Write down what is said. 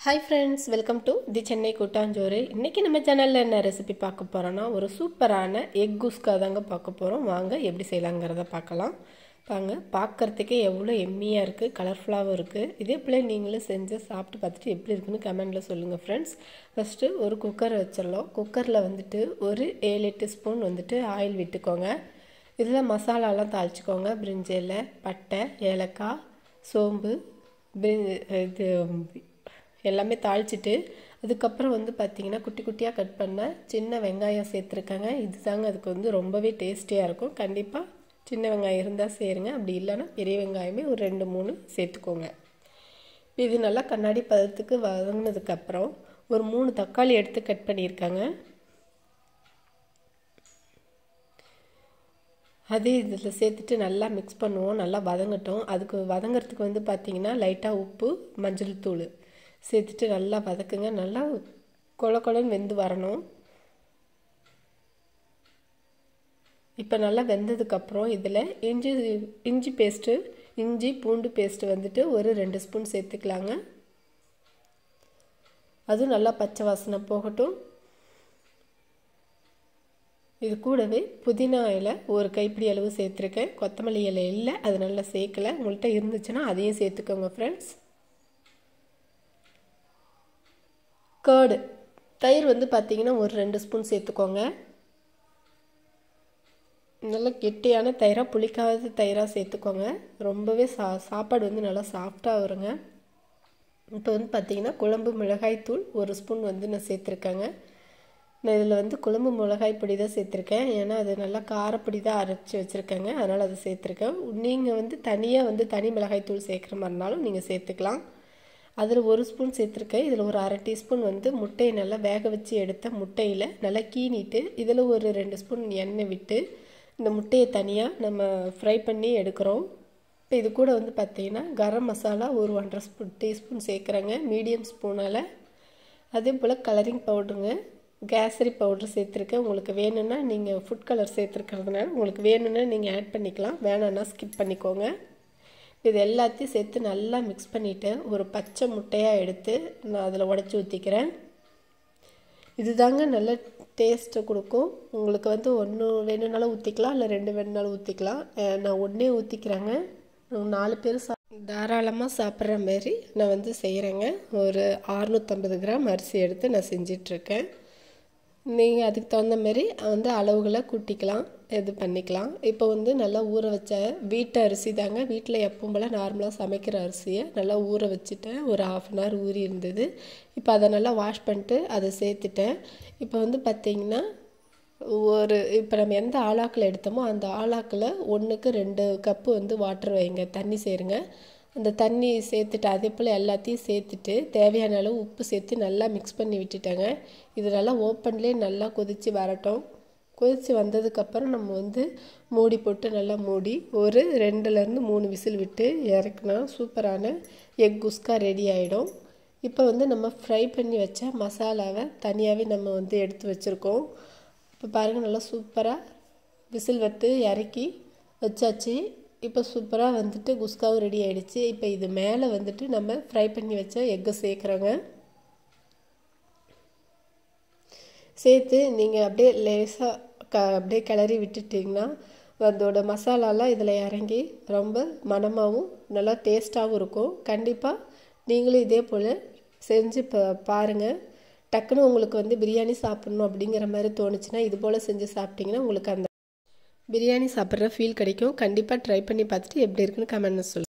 Hi friends, welcome to the Chennai Kootanjore. இன்னைக்கு நம்ம சேனல்ல என்ன ரெசிபி பார்க்க போறோம்னா ஒரு சூப்பரான எக் குஸ்கா தாங்க பார்க்க போறோம். வாங்க எப்படி செய்யலாம்ங்கறத பார்க்கலாம். பாருங்க பார்க்கிறதுக்கே எவ்வளவு எம்மியா இருக்கு, கலர்ஃபுல்லாவும் இருக்கு. இதே போல நீங்களும் செஞ்சு சாப்பிட்டு பார்த்துட்டு எப்படி இருக்குன்னு கமெண்ட்ல சொல்லுங்க फ्रेंड्स. ஃபர்ஸ்ட் ஒரு குக்கர் வச்சிரலாம். குக்கர்ல வந்துட்டு ஒரு 7-8 ஸ்பூன் வந்துட்டு ஆயில் விட்டுக்கோங்க. இதுல மசாலா எல்லாம் தாளிச்சுக்கோங்க. பிரிஞ்சி இலை, பட்டை, ஏலக்காய், சோம்பு, இது எல்லாமே தாளிச்சிட்டு அதுக்கப்புறம் வந்து பார்த்தீங்கன்னா குட்டி குட்டியாக கட் பண்ண சின்ன வெங்காயம் சேர்த்துருக்காங்க. இதுதாங்க அதுக்கு வந்து ரொம்பவே டேஸ்டியாக இருக்கும். கண்டிப்பாக சின்ன வெங்காயம் இருந்தால் சேருங்க, அப்படி இல்லைன்னா பெரிய வெங்காயமே ஒரு 2-3 சேர்த்துக்கோங்க. இது நல்லா கண்ணாடி பதத்துக்கு வதங்கினதுக்கப்புறம் ஒரு 3 தக்காளி எடுத்து கட் பண்ணியிருக்காங்க. அதே இதில் சேர்த்துட்டு நல்லா மிக்ஸ் பண்ணுவோம். நல்லா வதங்கட்டும். அதுக்கு வதங்கிறதுக்கு வந்து பார்த்தீங்கன்னா லைட்டாக உப்பு, மஞ்சள் தூள் சேர்த்துட்டு நல்லா வதக்குங்க. நல்லா கொல கொலன்னு வெந்து வரணும். இப்போ நல்லா வெந்ததுக்கப்புறம் இதில் இஞ்சி பூண்டு பேஸ்ட்டு வந்துட்டு ஒரு 2 ஸ்பூன் சேர்த்துக்கலாங்க. அதுவும் நல்லா பச்சை வாசனை போகட்டும். இது கூடவே புதினா இலை ஒரு கைப்பிடி அளவு சேர்த்துருக்கேன். கொத்தமல்லி இலை இல்லை, அது நல்லா சேர்க்கலை. உங்கள்கிட்ட இருந்துச்சுன்னா அதையும் சேர்த்துக்கோங்க ஃப்ரெண்ட்ஸ். கர்டு தயிர் வந்து பார்த்தீங்கன்னா ஒரு 2 ஸ்பூன் சேர்த்துக்கோங்க. நல்லா கெட்டியான தயிராக, புளிக்காத தயிராக சேர்த்துக்கோங்க. ரொம்பவே சாப்பாடு வந்து நல்லா சாஃப்டாக வருங்க. இப்போ வந்து பார்த்தீங்கன்னா குழம்பு மிளகாய் தூள் ஒரு ஸ்பூன் வந்து நான் சேர்த்துருக்கேங்க. நான் இதில் வந்து குழம்பு மிளகாய் பொடி தான் சேர்த்துருக்கேன். ஏன்னா அது நல்லா காரப்பொடி தான் அரைச்சி வச்சுருக்கேங்க, அதனால் அதை சேர்த்துருக்கேன். நீங்கள் வந்து தனியாக வந்து தனி மிளகாய் தூள் சேர்க்குற மாதிரினாலும் நீங்கள் சேர்த்துக்கலாம். அதில் 1 ஸ்பூன் சேர்த்துருக்கேன். இதில் ஒரு அரை டீஸ்பூன் வந்து முட்டையை நல்லா வேக வச்சு எடுத்த முட்டையில் நல்லா கீனிட்டு இதில் ஒரு 2 ஸ்பூன் எண்ணெய் விட்டு இந்த முட்டையை தனியாக நம்ம ஃப்ரை பண்ணி எடுக்கிறோம். இப்போ இது கூட வந்து பார்த்தீங்கன்னா கரம் மசாலா ஒரு 1.5 டீஸ்பூன் சேர்க்குறேங்க, மீடியம் ஸ்பூனால். அதே போல் கலரிங் பவுடருங்க, கேசரி பவுடர் சேர்த்துருக்கேன். உங்களுக்கு வேணும்னா நீங்கள் ஃபுட் கலர் சேர்த்துருக்கிறதுனால உங்களுக்கு வேணும்னா நீங்கள் ஆட் பண்ணிக்கலாம், வேணான்னா ஸ்கிப் பண்ணிக்கோங்க. இது எல்லாத்தையும் சேர்த்து நல்லா மிக்ஸ் பண்ணிவிட்டு ஒரு பச்சை முட்டையாக எடுத்து நான் அதில் உடச்சி ஊற்றிக்கிறேன். இது தாங்க நல்ல டேஸ்ட்டை கொடுக்கும். உங்களுக்கு வந்து 1 வேணும்னாலும் ஊற்றிக்கலாம், இல்லை 2 வேணும்னாலும் ஊற்றிக்கலாம். நான் 1 ஊற்றிக்கிறேங்க. 4 பேர் தாராளமாக சாப்பிட்ற மாதிரி நான் வந்து செய்கிறேங்க. ஒரு 650 கிராம் அரிசி எடுத்து நான் செஞ்சிட்ருக்கேன். நீங்கள் அதுக்கு தகுந்த மாதிரி வந்து அளவுகளை கூட்டிக்கலாம், இது பண்ணிக்கலாம். இப்போ வந்து நல்லா ஊற வச்ச வீட்டு அரிசி தாங்க, வீட்டில் எப்பவும் போல் நார்மலாக சமைக்கிற அரிசியை நல்லா ஊற வச்சுட்டேன். ஒரு 1/2 அன் ஹவர் ஊறி இருந்தது. இப்போ அதை நல்லா வாஷ் பண்ணிட்டு அதை சேர்த்துட்டேன். இப்போ வந்து பார்த்திங்கன்னா இப்போ நம்ம எந்த ஆளாக்கில் எடுத்தோமோ அந்த ஆளாக்கில் 1க்கு 2 கப்பு வந்து வாட்டர் வைங்க, தண்ணி சேருங்க. அந்த தண்ணி சேர்த்துட்டு அதே போல் எல்லாத்தையும் சேர்த்துட்டு தேவையான அளவு உப்பு சேர்த்து நல்லா மிக்ஸ் பண்ணி விட்டுட்டேங்க. இது நல்லா ஓப்பன்லேயே நல்லா கொதித்து வரட்டும். கொதித்து வந்ததுக்கப்புறம் நம்ம வந்து மூடி போட்டு நல்லா மூடி ஒரு 2-3 விசில் விட்டு இறக்குனா சூப்பரான எக் குஸ்கா ரெடி ஆகிடும். இப்போ வந்து நம்ம ஃப்ரை பண்ணி வச்ச மசாலாவை தனியாகவே நம்ம வந்து எடுத்து வச்சுருக்கோம். இப்போ பாருங்கள் நல்லா சூப்பராக விசில் விட்டு இறக்கி வச்சாச்சு. இப்போ சூப்பராக வந்துட்டு குஸ்காவும் ரெடி ஆகிடுச்சு. இப்போ இது மேலே வந்துட்டு நம்ம ஃப்ரை பண்ணி வச்ச எக்கை சேர்க்குறோங்க. சேர்த்து நீங்கள் அப்படியே லேசாக அப்படியே கிளறி விட்டுட்டிங்கன்னா அதோட மசாலாலாம் இதில் இறங்கி ரொம்ப மணமாகவும் நல்லா டேஸ்ட்டாகவும் இருக்கும். கண்டிப்பாக நீங்களும் இதே போல் செஞ்சு பாருங்கள். டக்குன்னு உங்களுக்கு வந்து பிரியாணி சாப்பிட்ணும் அப்படிங்கிற மாதிரி தோணுச்சுன்னா இது போல் செஞ்சு சாப்பிட்டிங்கன்னா உங்களுக்கு அந்த பிரியாணி சாப்பிட்ற ஃபீல் கிடைக்கும். கண்டிப்பாக ட்ரை பண்ணி பார்த்துட்டு எப்படி இருக்குன்னு கமெண்ட்ல சொல்லுங்கள்.